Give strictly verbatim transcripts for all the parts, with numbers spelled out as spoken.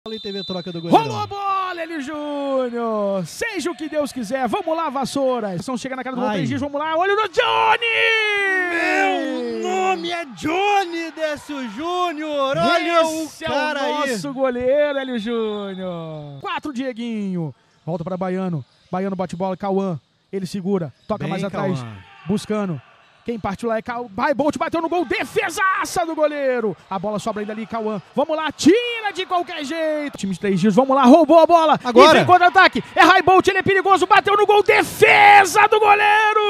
E teve troca do goleiro. Rolou a bola, Hélio Júnior. Seja o que Deus quiser. Vamos lá, Vassouras. São chega na cara do gol, três dias. Vamos lá. Olho no Johnny! Meu nome é Johnny Décio Júnior. Olha Esse o cara é o aí. nosso goleiro, Hélio Júnior. Quatro, Dieguinho. Volta para Baiano. Baiano bate bola. Cauã. Ele segura. Toca Bem, mais atrás. Cauã. Buscando. Quem partiu lá é Cauã. Vai, Bolt bateu no gol. Defesaça do goleiro. A bola sobra ainda ali, Cauã. Vamos lá, tira de qualquer jeito. Time de três dias, vamos lá. Roubou a bola. Agora. E vem contra-ataque. É High Bolt, ele é perigoso. Bateu no gol. Defesa do goleiro.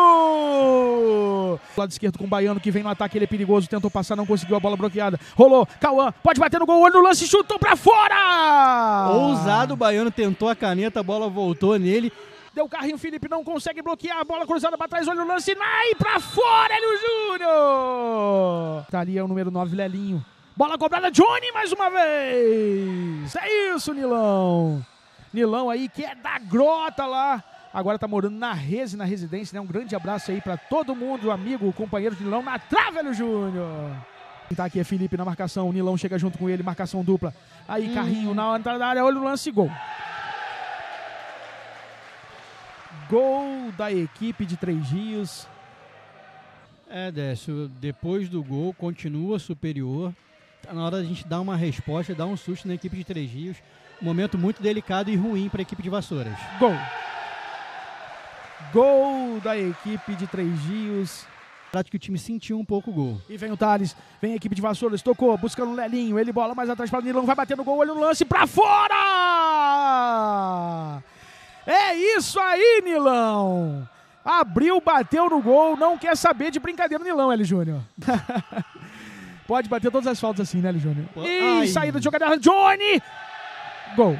Lado esquerdo com o Baiano que vem no ataque. Ele é perigoso. Tentou passar, não conseguiu. A bola bloqueada. Rolou. Cauã pode bater no gol. Olho no lance, chutou pra fora. Ousado, o Baiano tentou a caneta. A bola voltou nele. Deu carrinho, Felipe não consegue bloquear, a bola cruzada para trás, olha o lance, vai pra fora, Hélio Júnior! Tá ali é o número nove, Lelinho. Bola cobrada, Johnny mais uma vez! É isso, Nilão! Nilão aí que é da grota lá, agora tá morando na Resi, na residência, né? Um grande abraço aí pra todo mundo, amigo, companheiro de Nilão, na trave, Hélio Júnior! Tá aqui é Felipe na marcação, o Nilão chega junto com ele, marcação dupla. Aí, hum. carrinho na entrada da área, olha o lance, gol! Gol da equipe de Três Rios. É, Décio, depois do gol, continua superior. Tá na hora da gente dar uma resposta, dar um susto na equipe de Três Rios. Um momento muito delicado e ruim para a equipe de Vassouras. Gol. Gol da equipe de Três Rios. Acho que o time sentiu um pouco o gol. E vem o Thales, vem a equipe de Vassouras, tocou, buscando o Lelinho. Ele bola mais atrás para o Nilão, vai bater no gol, olha no lance, para fora! É isso aí, Nilão! Abriu, bateu no gol, não quer saber de brincadeira, Nilão, Hélio Júnior. Pode bater todas as faltas assim, né, Hélio Júnior? E saída de jogador, Johnny! Gol.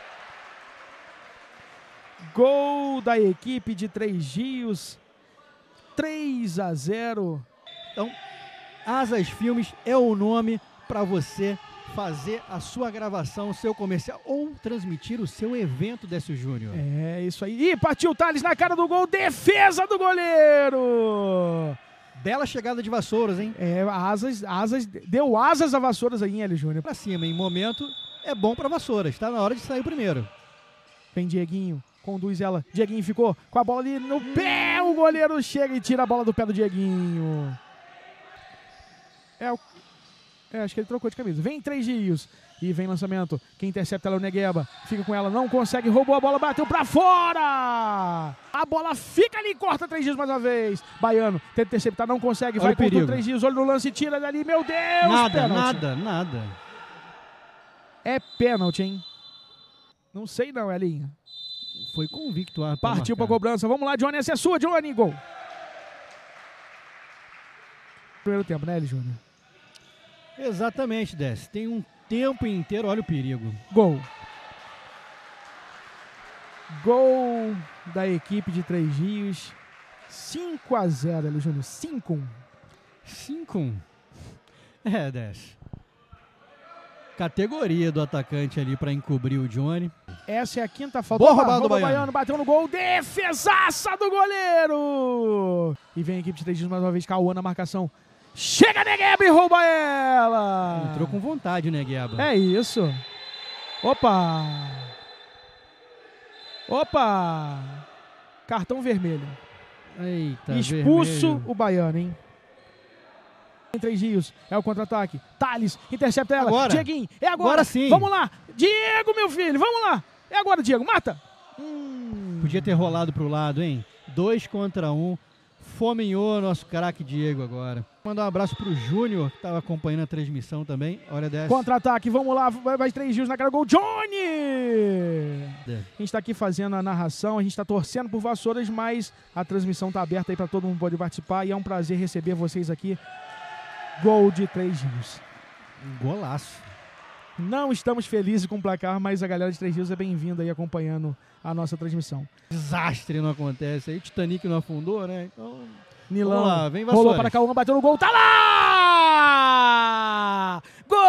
Gol da equipe de Três Rios. três a zero. Então, Asas Filmes é o nome para você fazer a sua gravação, o seu comercial ou transmitir o seu evento, Décio Júnior. É isso aí. Ih, partiu o Thales na cara do gol, defesa do goleiro! Bela chegada de Vassouras, hein? É, asas, asas, deu asas a Vassouras aí, hein, Hélio Júnior? Pra cima, em momento, é bom pra Vassouras, tá na hora de sair o primeiro. Vem Dieguinho, conduz ela, Dieguinho ficou com a bola ali no pé, o goleiro chega e tira a bola do pé do Dieguinho. É o É, acho que ele trocou de camisa. Vem Três Rios. E vem lançamento. Quem intercepta ela é o Negueba. Fica com ela, não consegue. Roubou a bola, bateu pra fora. A bola fica ali, corta Três Rios mais uma vez. Baiano tenta interceptar, não consegue. Vai com o Três Rios. Olha no lance, tira dali. Meu Deus! Nada, pênalti. nada, nada. É pênalti, hein? Não sei não, Elinho. Foi convicto. Ah, partiu pra cobrança. Vamos lá, Johnny. Essa é sua, Johnny. Gol. Primeiro tempo, né, Hélio Júnior? Exatamente, Décio. Tem um tempo inteiro, olha o perigo. Gol. Gol da equipe de Três Rios. cinco a zero, Hélio Júnior. cinco a um. cinco a um. É, Décio. Categoria do atacante ali para encobrir o Johnny. Essa é a quinta falta. Boa roubada do Baiano. Baiano. Bateu no gol. Defesaça do goleiro. E vem a equipe de Três Rios mais uma vez. Cauã na marcação. Chega, Negueba, e rouba ela! Entrou com vontade, Negueba. É isso. Opa! Opa! Cartão vermelho. Eita, expulso vermelho. O Baiano, hein? Em Três Rios, é o contra-ataque. Thales, intercepta ela. Agora. Dieguinho, é agora. Agora sim. Vamos lá. Diego, meu filho, vamos lá. É agora, Diego, mata. Hum. Podia ter rolado pro lado, hein? Dois contra um. Fominhou nosso craque Diego agora. Mandar um abraço pro Júnior, que estava acompanhando a transmissão também. Olha dessa. Contra-ataque, vamos lá, vai, vai Três Rios na cara, gol, Johnny! É. A gente tá aqui fazendo a narração, a gente tá torcendo por Vassouras, mas a transmissão tá aberta aí para todo mundo poder participar e é um prazer receber vocês aqui. Gol de Três Rios. Golaço. Não estamos felizes com o placar, mas a galera de Três Rios é bem-vinda aí acompanhando a nossa transmissão. Desastre não acontece aí, o Titanic não afundou, né? Então, Nilão, lá, vem Vassouras. Rolou para Cauã, bateu no gol, tá lá! Gol!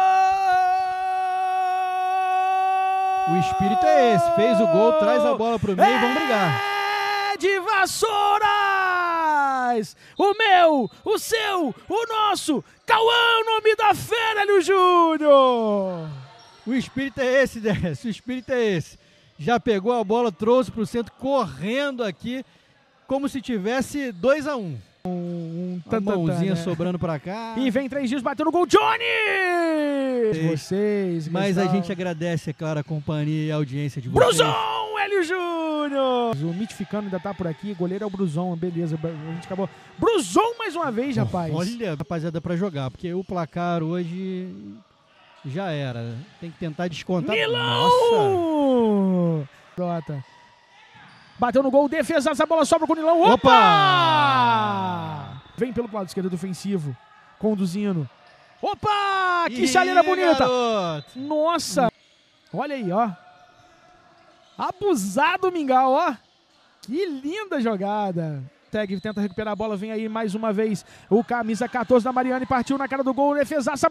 O espírito é esse, fez o gol, traz a bola pro meio e é vamos brigar. De Vassouras! O meu, o seu, o nosso, Cauã, o nome da fera, Hélio Júnior! O espírito é esse, Décio, o espírito é esse. Já pegou a bola, trouxe para o centro, correndo aqui, como se tivesse dois a um. Um, um Uma mãozinha né? sobrando para cá. E vem três dias, bateu no gol, Johnny! Vocês. Mas a gente agradece, é claro, a companhia e a audiência de vocês. Bruzão, Hélio Júnior! O Mitificano ainda tá por aqui, goleiro é o Bruzão, beleza, a gente acabou. Bruzão mais uma vez, rapaz! Olha, rapaziada, para jogar, porque o placar hoje já era. Tem que tentar descontar. Nilão! Nossa! Brota. Bateu no gol, defesa, essa bola sobra com o Nilão. Opa! Opa! Vem pelo lado esquerdo defensivo, conduzindo. Opa! Que chaleira bonita! Garoto. Nossa! Olha aí, ó. Abusado o Mingau, ó. Que linda jogada. Tag tenta recuperar a bola, vem aí mais uma vez. O camisa quatorze da Mariane partiu na cara do gol, defesaça,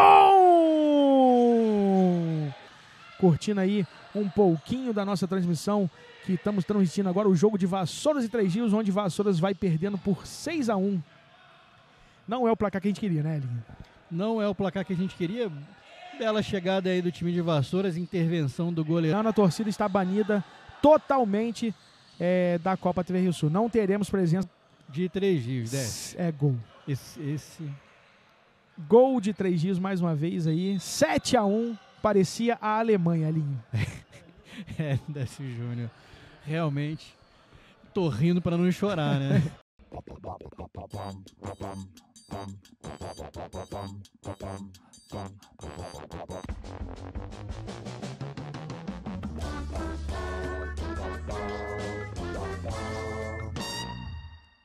Bruzão! Curtindo aí um pouquinho da nossa transmissão, que estamos transmitindo agora o jogo de Vassouras e Três Rios, onde Vassouras vai perdendo por seis a um. Não é o placar que a gente queria, né, Elinho? Não é o placar que a gente queria. Bela chegada aí do time de Vassouras, intervenção do goleiro. A torcida está banida totalmente é, da Copa T V Rio Sul. Não teremos presença de Três Rios, Décio. É gol. Esse, esse... Gol de Três Rios mais uma vez aí. sete a um. Parecia a Alemanha, Alinho. É, Décio Júnior. Realmente, tô rindo para não chorar, né?